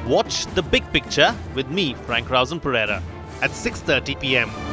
Watch The Big Picture with me, Frank Rausen Pereira, at 6:30 p.m.